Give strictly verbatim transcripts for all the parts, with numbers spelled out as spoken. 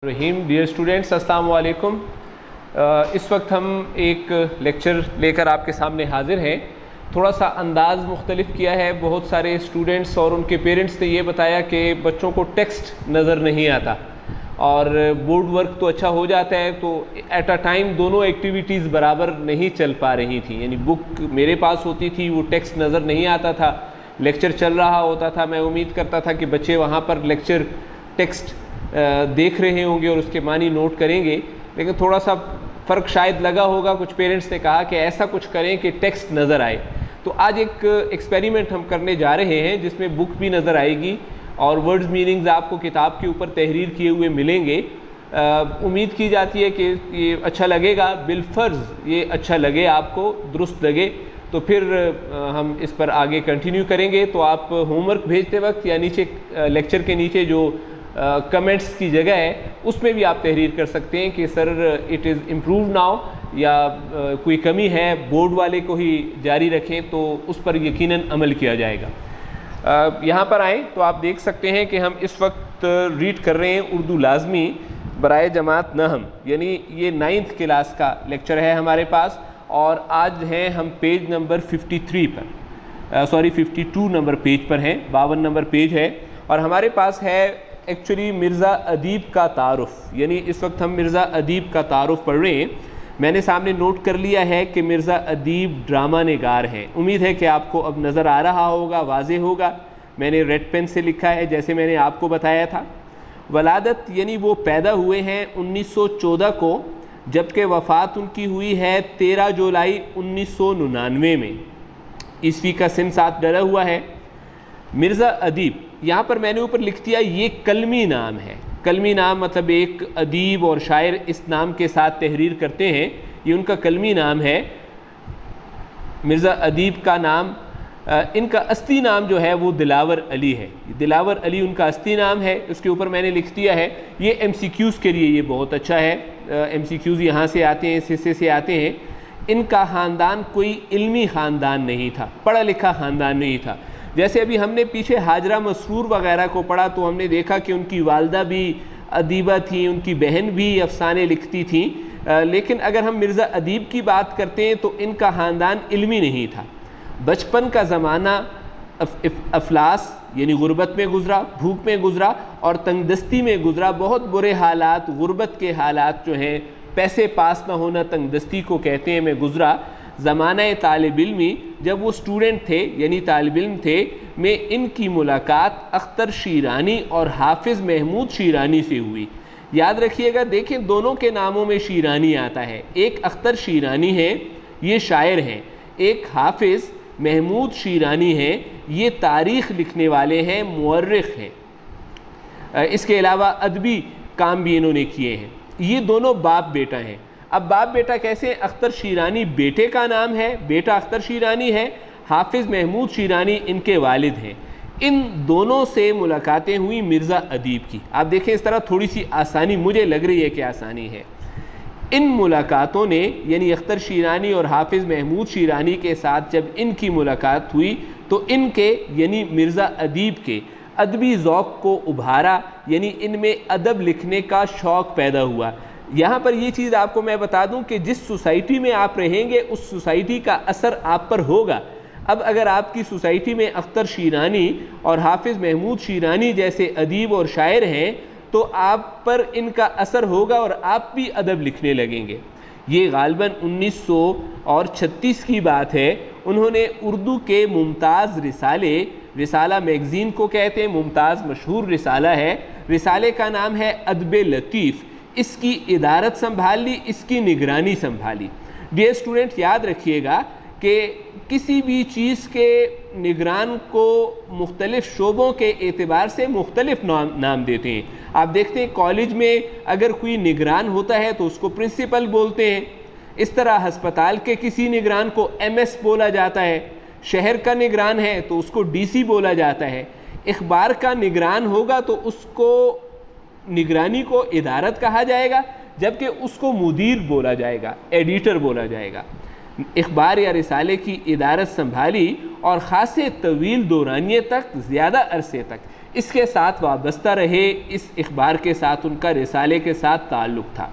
रहीम dear students, अस्सलाम वालेकुम। इस वक्त हम एक लेक्चर लेकर आपके सामने हाजिर हैं। थोड़ा सा अंदाज़ मुख्तलिफ किया है। बहुत सारे स्टूडेंट्स और उनके पेरेंट्स ने ये बताया कि बच्चों को टेक्स्ट नज़र नहीं आता और बोर्ड वर्क तो अच्छा हो जाता है, तो एट अ टाइम दोनों एक्टिविटीज़ बराबर नहीं चल पा रही थी। यानी बुक मेरे पास होती थी, वो टेक्स्ट नज़र नहीं आता था, लेक्चर चल रहा होता था। मैं उम्मीद करता था कि बच्चे वहाँ पर लेक्चर टेक्स्ट देख रहे होंगे और उसके मानी नोट करेंगे, लेकिन थोड़ा सा फ़र्क शायद लगा होगा। कुछ पेरेंट्स ने कहा कि ऐसा कुछ करें कि टेक्स्ट नज़र आए। तो आज एक एक्सपेरिमेंट हम करने जा रहे हैं जिसमें बुक भी नज़र आएगी और वर्ड्स मीनिंग्स आपको किताब के ऊपर तहरीर किए हुए मिलेंगे। उम्मीद की जाती है कि ये अच्छा लगेगा। बिलफर्ज ये अच्छा लगे, आपको दुरुस्त लगे, तो फिर हम इस पर आगे कंटिन्यू करेंगे। तो आप होमवर्क भेजते वक्त या नीचे लेक्चर के नीचे जो कमेंट्स uh, की जगह है उसमें भी आप तहरीर कर सकते हैं कि sir it is improve now, या uh, कोई कमी है बोर्ड वाले को ही जारी रखें, तो उस पर यकीनन अमल किया जाएगा। uh, यहाँ पर आएँ तो आप देख सकते हैं कि हम इस वक्त रीड कर रहे हैं उर्दू लाजमी बराए जमात नहम, यानी ये नाइन्थ क्लास का लेक्चर है हमारे पास। और आज हैं हम पेज नंबर फिफ्टी थ्री पर, sorry fifty two number page पर हैं, बावन नंबर पेज है। और हमारे पास है एक्चुअली मिर्ज़ा अदीब का तारुफ़, यानी इस वक्त हम मिर्ज़ा अदीब का तारुफ़ पढ़ रहे हैं। मैंने सामने नोट कर लिया है कि मिर्ज़ा अदीब ड्रामा निगार हैं। उम्मीद है कि आपको अब नज़र आ रहा होगा, वाज़े होगा। मैंने रेड पेन से लिखा है जैसे मैंने आपको बताया था। वलादत यानी वो पैदा हुए हैं उन्नीस सौ चौदह को, जबकि वफ़ात उनकी हुई है तेरह जुलाई उन्नीस सौ निन्यानवे में। ईस्वी का सिन साथ डरा हुआ है। मिर्ज़ा अदीब, यहाँ पर मैंने ऊपर लिख दिया ये कलमी नाम है। कलमी नाम मतलब एक अदीब और शायर इस नाम के साथ तहरीर करते हैं, ये उनका कलमी नाम है। मिर्ज़ा अदीब का नाम, इनका असली नाम जो है वो दिलावर अली है। दिलावर अली उनका असली नाम है, उसके ऊपर मैंने लिख दिया है। ये एम सी क्यूज़ के लिए ये बहुत अच्छा है। एम सी क्यूज़ यहाँ से आते हैं, इस हिस्से से आते हैं। इनका ख़ानदान कोई इल्मी ख़ानदान नहीं था, पढ़ा लिखा ख़ानदान नहीं था। जैसे अभी हमने पीछे हाजरा मसरूर वगैरह को पढ़ा तो हमने देखा कि उनकी वालदा भी अदीबा थी, उनकी बहन भी अफसाने लिखती थी। लेकिन अगर हम मिर्ज़ा अदीब की बात करते हैं तो इनका ख़ानदान इल्मी नहीं था। बचपन का ज़माना अफ, अफलास यानी गुर्बत में गुज़रा, भूख में गुज़रा और तंगदस्ती में गुज़रा। बहुत बुरे हालात, गुर्बत के हालात जो हैं, पैसे पास ना होना, तंगदस्ती को कहते हैं, में गुज़रा। ज़माना तालिब इल्मी, जब वो स्टूडेंट थे यानी तालिब इल्म थे, में इनकी मुलाकात अख्तर शीरानी और हाफिज़ महमूद शीरानी से हुई। याद रखिएगा, देखें दोनों के नामों में शीरानी आता है। एक अख्तर शीरानी है, ये शायर हैं, एक हाफिज़ महमूद शीरानी हैं, ये तारीख़ लिखने वाले हैं, मुअर्रिख़ हैं। इसके अलावा अदबी काम भी इन्होंने किए हैं। ये दोनों बाप बेटा हैं। अब बाप बेटा कैसे? अख्तर शीरानी बेटे का नाम है, बेटा अख्तर शीरानी है, हाफिज़ महमूद शीरानी इनके वालिद हैं। इन दोनों से मुलाकातें हुई मिर्ज़ा अदीब की। आप देखें इस तरह थोड़ी सी आसानी मुझे लग रही है कि आसानी है। इन मुलाकातों ने यानी अख्तर शीरानी और हाफिज़ महमूद शीरानी के साथ जब इनकी मुलाकात हुई तो इनके यानी मिर्ज़ा अदीब के अदबी ज़ौक़ को उभारा, यानी इनमें अदब लिखने का शौक़ पैदा हुआ। यहाँ पर ये चीज़ आपको मैं बता दूँ कि जिस सोसाइटी में आप रहेंगे उस सोसाइटी का असर आप पर होगा। अब अगर आपकी सोसाइटी में अख्तर शीरानी और हाफिज़ महमूद शीरानी जैसे अदीब और शायर हैं तो आप पर इनका असर होगा और आप भी अदब लिखने लगेंगे। ये गालिबन उन्नीस सौ और छत्तीस की बात है। उन्होंने उर्दू के मुमताज़ रिसाले, रिसाला मैगज़ीन को कहते हैं, मुमताज़ मशहूर रिसाला है, रिसाले का नाम है अदब लतीफ़, इसकी इदारत संभाल ली, इसकी निगरानी संभाली। डियर स्टूडेंट, याद रखिएगा कि किसी भी चीज़ के निगरान को मुख्तलिफ़ शोबों के एतबार से मुख्तलिफ नाम नाम देते हैं। आप देखते हैं कॉलेज में अगर कोई निगरान होता है तो उसको प्रिंसिपल बोलते हैं। इस तरह हस्पताल के किसी निगरान को एम एस बोला जाता है। शहर का निगरान है तो उसको डी सी बोला जाता है। अखबार का निगरान होगा तो उसको निगरानी को इदारत कहा जाएगा, जबकि उसको मुदीर बोला जाएगा, एडिटर बोला जाएगा। अखबार या रिसाले की इदारत संभाली और ख़ासे तवील दौरानिए तक, ज़्यादा अरसे तक, इसके साथ वाबस्ता रहे, इस इख्बार के साथ उनका रिसाले के साथ ताल्लुक़ था।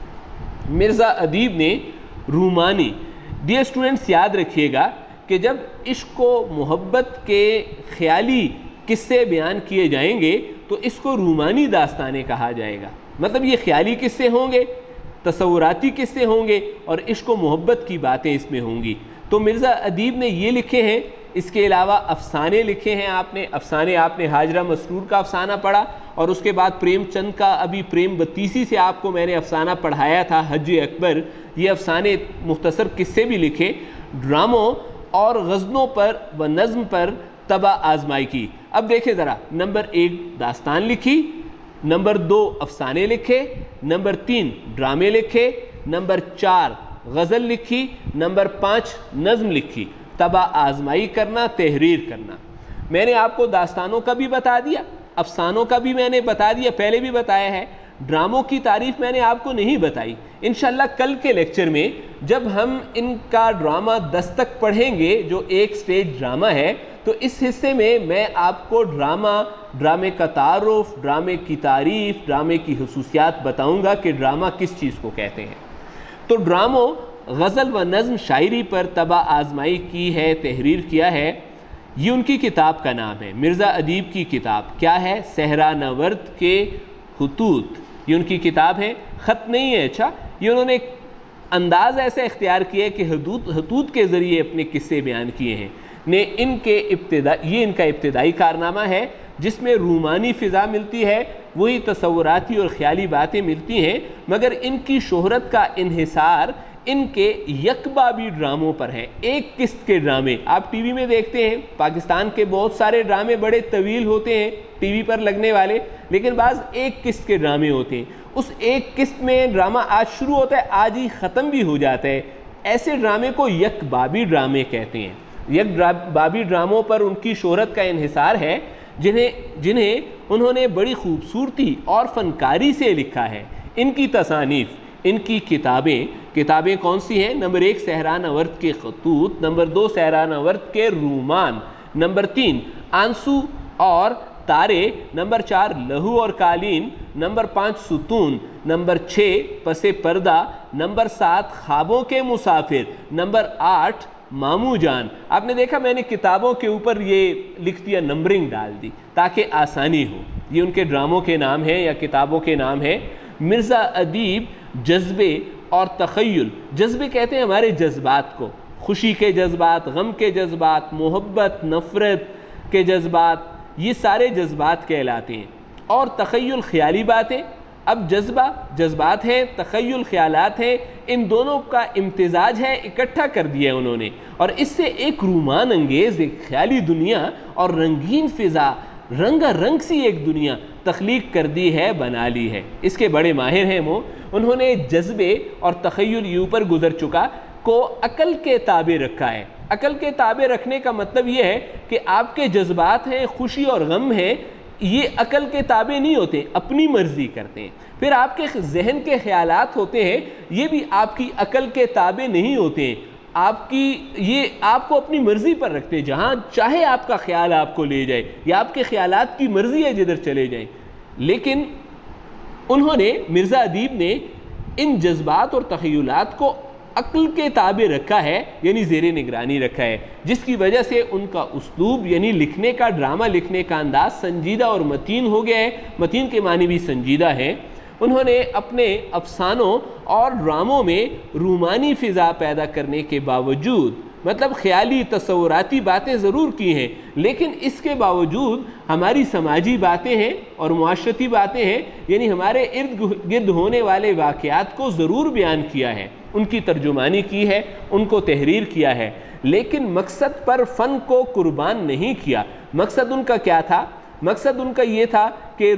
मिर्ज़ा अदीब ने रूमानी, डियर स्टूडेंट्स याद रखिएगा कि जब इश्क व मोहब्बत के ख़याली किस्से बयान किए जाएंगे तो इसको रूमानी दास्तानें कहा जाएगा। मतलब ये ख़याली किस्से होंगे, तसव्वुराती किस्से होंगे और इश्क व मोहब्बत की बातें इसमें होंगी। तो मिर्ज़ा अदीब ने ये लिखे हैं। इसके अलावा अफ़साने लिखे हैं आपने। अफ़साने आपने हाजरा मसरूर का अफ़साना पढ़ा और उसके बाद प्रेमचंद का, अभी प्रेम बत्तीसी से आपको मैंने अफ़साना पढ़ाया था, हज अकबर। ये अफ़साने मुख्तसर किस्से भी लिखे। ड्रामों और गज़लों पर व नज़्म पर तबा आजमाई की। अब देखें ज़रा, नंबर एक दास्तान लिखी, नंबर दो अफ़साने लिखे, नंबर तीन ड्रामे लिखे, नंबर चार गज़ल लिखी, नंबर पाँच नज़्म लिखी। तबा आजमाई करना, तहरीर करना। मैंने आपको दास्तानों का भी बता दिया, अफ़सानों का भी मैंने बता दिया, पहले भी बताया है। ड्रामों की तारीफ़ मैंने आपको नहीं बताई। इंशाल्लाह कल के लेक्चर में जब हम इनका ड्रामा दस्तक पढ़ेंगे, जो एक स्टेज ड्रामा है, तो इस हिस्से में मैं आपको ड्रामा, ड्रामे का तारुफ, ड्रामे की तारीफ़, ड्रामे की हुसूसियात बताऊंगा कि ड्रामा किस चीज़ को कहते हैं। तो ड्रामों, गज़ल व नज़्म, शायरी पर तबा आजमाई की है, तहरीर किया है। ये उनकी किताब का नाम है। मिर्ज़ा अदीब की किताब क्या है? सहरा नवर्द के हुतूत। ये उनकी किताब है, ख़त नहीं है। अच्छा, ये उन्होंने अंदाज़ ऐसा इख्तियार किया है कि हदूत हतूत के ज़रिए अपने किस्से बयान किए हैं ने। इनके इब्तिदा ये इनका इब्तिदाई कारनामा है जिसमें रूमानी फ़िज़ा मिलती है, वही तसव्वुराती और ख़याली बातें मिलती हैं, मगर इनकी शोहरत का इन्हिसार इनके यकबाबी ड्रामों पर है। एक किस्त के ड्रामे आप टीवी में देखते हैं, पाकिस्तान के बहुत सारे ड्रामे बड़े तवील होते हैं टीवी पर लगने वाले, लेकिन बाज़ एक किस्त के ड्रामे होते हैं। उस एक किस्त में ड्रामा आज शुरू होता है, आज ही ख़त्म भी हो जाता है। ऐसे ड्रामे को यकबाबी ड्रामे कहते हैं। यकबाबी ड्रामों पर उनकी शोहरत का इन्हिसार है, जिन्हें जिन्हें उन्होंने बड़ी खूबसूरती और फ़नकारी से लिखा है। इनकी तसानीफ़, इनकी किताबें किताबें कौन सी हैं? नंबर एक सहरा नवर्द के खतूत, नंबर दो सहरा नवर्द के रूमान, नंबर तीन आंसू और तारे, नंबर चार लहू और कालीन, नंबर पाँच सुतून, नंबर छः पसे पर्दा, नंबर सात ख्वाबों के मुसाफिर, नंबर आठ मामू जान। आपने देखा मैंने किताबों के ऊपर ये लिख दिया, नंबरिंग डाल दी ताकि आसानी हो। ये उनके ड्रामों के नाम हैं या किताबों के नाम हैं। मिर्ज़ा अदीब जज्बे और तख़य्युल, जज्बे कहते हैं हमारे जज्बात को, खुशी के जज्बात, गम के जज्बात, मोहब्बत, नफ़रत के जज्बात, ये सारे जज्बात कहलाते हैं। और तख़य्युल ख़याली बातें। अब जज्बा जज्बात हैं, तख़य्युल ख़यालात हैं, इन दोनों का इम्तिज़ाज है, इकट्ठा कर दिया है उन्होंने, और इससे एक रूमान अंगेज़, एक ख़याली दुनिया और रंगीन फ़िज़ा, रंगा रंग सी एक दुनिया तख्लीक कर दी है, बना ली है। इसके बड़े माहिर हैं वो। उन्होंने जज्बे और तख़य्युल ये ऊपर गुजर चुका को अकल के ताबे रखा है। अकल के ताबे रखने का मतलब ये है कि आपके जज्बात हैं, खुशी और गम है, ये अकल के ताबे नहीं होते, अपनी मर्ज़ी करते हैं। फिर आपके जहन के ख़यालात होते हैं, ये भी आपकी अकल के ताबे नहीं होते हैं, आपकी ये आपको अपनी मर्ज़ी पर रखते हैं। जहाँ चाहे आपका ख्याल आपको ले जाए, या आपके ख़यालात की मर्ज़ी है जिधर चले जाएं। लेकिन उन्होंने, मिर्ज़ा अदीब ने इन जज्बात और तख़य्युलात को अक्ल के ताबे रखा है, यानी ज़ेरे निगरानी रखा है, जिसकी वजह से उनका उस्लूब यानी लिखने का, ड्रामा लिखने का अंदाज़ संजीदा और मतीन हो गया है। मतीन के मानी भी संजीदा है। उन्होंने अपने अफसानों और ड्रामों में रूमानी फ़िज़ा पैदा करने के बावजूद, मतलब ख़याली तसव्वुराती बातें ज़रूर की हैं, लेकिन इसके बावजूद हमारी समाजी बातें हैं और मुआशरती बातें हैं, यानी हमारे इर्द गिर्द होने वाले वाक़यात को ज़रूर बयान किया है, उनकी तर्जुमानी की है, उनको तहरीर किया है, लेकिन मकसद पर फ़न को कुर्बान नहीं किया। मकसद उनका क्या था? मकसद उनका ये था कि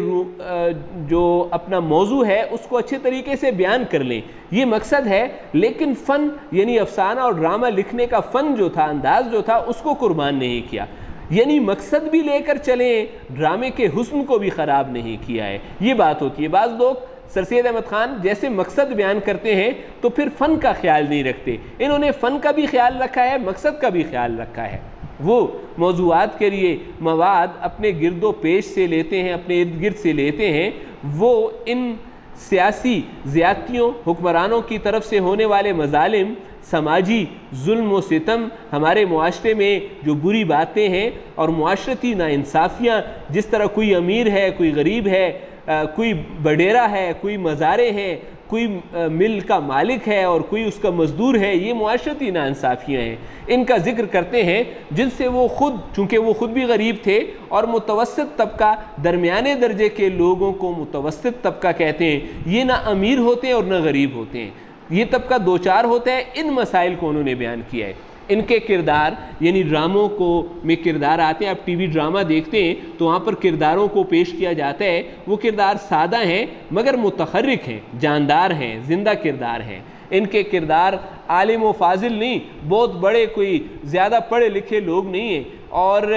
जो अपना मौजू है उसको अच्छे तरीके से बयान कर लें, ये मकसद है। लेकिन फ़न यानी अफसाना और ड्रामा लिखने का फ़न जो था, अंदाज़ जो था, उसको कुर्बान नहीं किया। यानी मकसद भी लेकर चलें, ड्रामे के हुस्न को भी ख़राब नहीं किया है, ये बात होती है। बाज़ लोग सर सैयद अहमद ख़ान जैसे मकसद बयान करते हैं तो फिर फ़न का ख्याल नहीं रखते। इन्होंने फ़न का भी ख्याल रखा है, मकसद का भी ख्याल रखा है। वो मौज़ूआत के लिए मवाद अपने गिरदो पेश से लेते हैं, अपने इर्द गिर्द से लेते हैं, वो इन सियासी ज़्यादतियों, हुक्मरानों की तरफ से होने वाले मज़ालिम, समाजी जुल्म व सितम, हमारे मुआशरे में जो बुरी बातें हैं और मुआशरती नाइंसाफ़ियाँ, जिस तरह कोई अमीर है, कोई गरीब है, आ, कोई बडेरा है, कोई मज़ारे हैं, कोई मिल का मालिक है और कोई उसका मज़दूर है, ये मुआशरती नाइंसाफ़ियाँ हैं। इनका ज़िक्र करते हैं जिनसे वो ख़ुद, चूँकि वो ख़ुद भी गरीब थे और मुतवस्सित तबका, दरमियाने दर्जे के लोगों को मुतवस्सित तबका कहते हैं। ये ना अमीर होते हैं और ना गरीब होते हैं, ये तबका दो चार होता है। इन मसाइल को उन्होंने बयान किया है। इनके किरदार यानी ड्रामों को में किरदार आते हैं, आप टीवी ड्रामा देखते हैं तो वहाँ पर किरदारों को पेश किया जाता है। वो किरदार सादा हैं मगर मुतहर्रिक हैं, जानदार हैं, ज़िंदा किरदार हैं। इनके किरदार आलिम व फाजिल नहीं, बहुत बड़े कोई ज़्यादा पढ़े लिखे लोग नहीं हैं और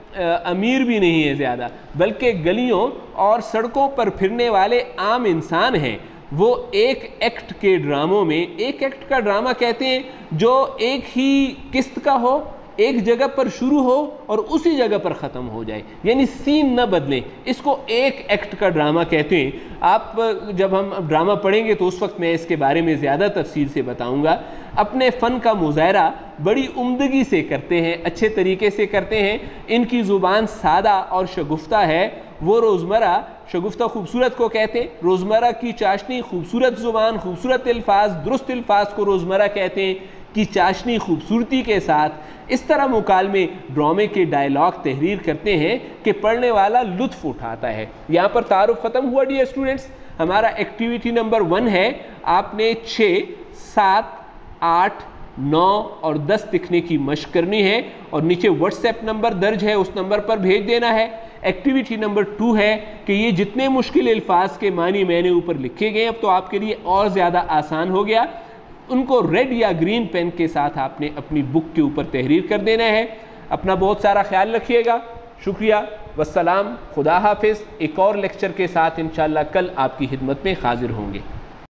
अमीर भी नहीं है ज़्यादा, बल्कि गलियों और सड़कों पर फिरने वाले आम इंसान हैं। वो एक एक्ट के ड्रामों में, एक एक्ट का ड्रामा कहते हैं जो एक ही किस्त का हो, एक जगह पर शुरू हो और उसी जगह पर ख़त्म हो जाए, यानी सीन न बदले, इसको एक एक्ट का ड्रामा कहते हैं। आप जब हम ड्रामा पढ़ेंगे तो उस वक्त मैं इसके बारे में ज़्यादा तफसील से बताऊंगा। अपने फ़न का मुज़ाहरा बड़ी उम्दगी से करते हैं, अच्छे तरीके से करते हैं। इनकी ज़ुबान सादा और शगुफ्ता है। वो रोज़मर्रा, शगुफ्ता खूबसूरत को कहते हैं, रोज़मर्रा की चाशनी खूबसूरत ज़ुबान, खूबसूरत अल्फाज, दुरुस्त अल्फाज को रोज़मर्रा कहते हैं कि चाशनी खूबसूरती के साथ इस तरह मुकालमे, ड्रामे के डायलॉग तहरीर करते हैं कि पढ़ने वाला लुत्फ़ उठाता है। यहाँ पर तारुफ ख़त्म हुआ डियर स्टूडेंट्स। हमारा एक्टिविटी नंबर वन है, आपने छः, सात, आठ, नौ और दस लिखने की मशक करनी है और नीचे व्हाट्सएप नंबर दर्ज है, उस नंबर पर भेज देना है। एक्टिविटी नंबर टू है कि ये जितने मुश्किल अल्फाज के मानी मैंने ऊपर लिखे गए, अब तो आपके लिए और ज़्यादा आसान हो गया। उनको रेड या ग्रीन पेन के साथ आपने अपनी बुक के ऊपर तहरीर कर देना है। अपना बहुत सारा ख्याल रखिएगा। शुक्रिया, वस्सलाम, खुदा हाफिज़। एक और लेक्चर के साथ इंशाअल्लाह कल आपकी खिदमत में हाजिर होंगे।